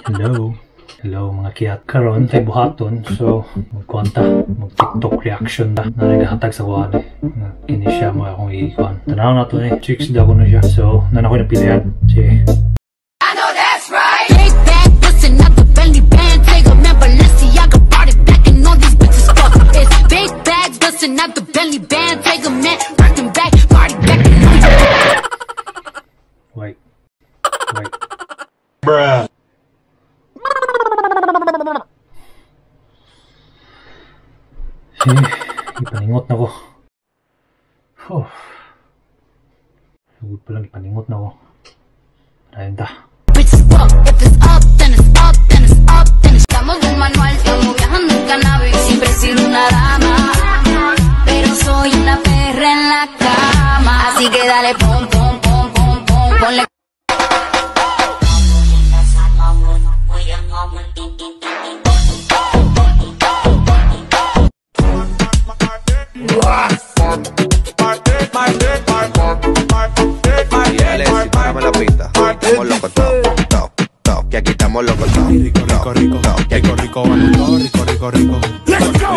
Hello. Hello mga kiyat. Karon tay buhaton. So, magkonta. Mag-TikTok reaction na nagahatag sa kuhan eh. Kini siya mga akong i-kuhan. Tanaw na to eh. Chicks daw ko na siya. So, nan ako napilihan. Sige. I know that's right. Big bag, bustin' out the belly band. Take a man, Balenciaga brought it back and all these bitches fuck. It's big bags, bustin' out the belly band. Take a man, working back, party back and all these. Wait. Bruh. Ipaningot na ko. Sugod pa lang ipaningot na ko. Ayun ta. Bitches fuck, if it's up, then it's up, then it's up, then it's estamos de un manual, estamos viajando en cannabis. Siempre he sido una dama, pero soy una perra en la cama. Así que dale pom, pom, pom, pom, pom, ponle. Parame la pista, estamos locos todos, que aquí estamos locos todos. Rico, rico, rico, rico, rico, rico, rico, rico. Let's go.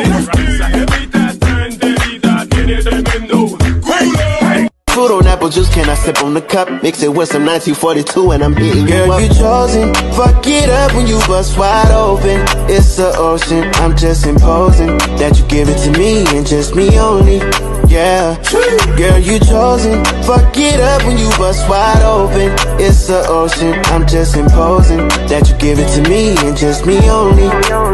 Food on apple juice, can I sip on the cup? Mix it with some 1942 and I'm hitting you up. Girl, you chosen, fuck it up when you bust wide open. It's the ocean, I'm just imposing that you give it to me and just me only. Yeah, girl, you chosen, fuck it up when you bust wide open. It's the ocean, I'm just imposing that you give it to me and just me only.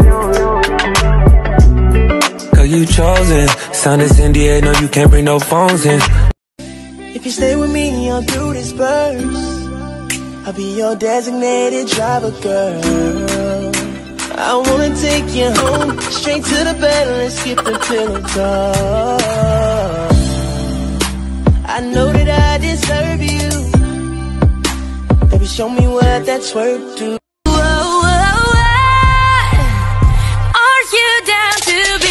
Girl, you chosen, sign this NDA, no you can't bring no phones in. If you stay with me, I'll do this first. I'll be your designated driver, girl. I wanna take you home, straight to the bed, and skip the pillow talk. I know that I deserve you. Baby, show me what that's worth to. Are you down to be?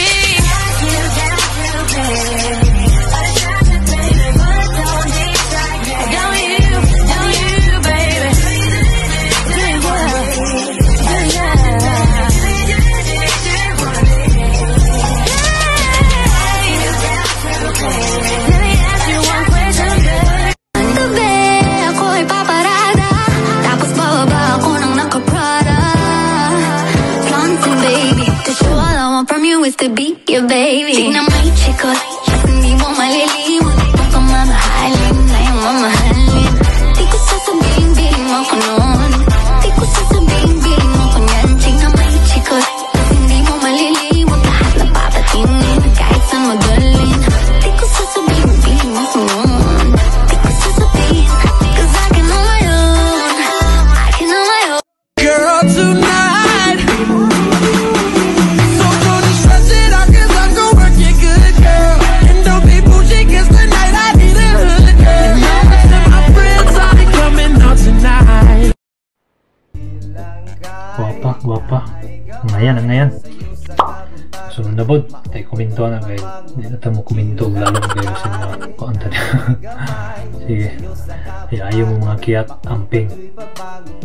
Is to be your baby. Tignan mo yung chikot, hindi mo maliliwan. Kung ka mamahalin, na yung mamahalin. Di ko sasabihin, bilhin mo ko noon. Di ko sasabihin, bilhin mo ko yan. Tignan mo yung chikot, hindi mo maliliwan. Lahat na papatingin, kahit saan mo dalhin. Di ko sasabihin, bilhin mo ko noon. Di ko sasabihin, cause I can on my own. I can on my own. Girl, tonight Guwapa. Ang ngayan. Sunod na bod. Tayo kuminto na kayo. Hindi na tayo mo kuminto. Lalo kayo sa mga kuanta niya. Sige. Ayaw mo mga kiyat amping.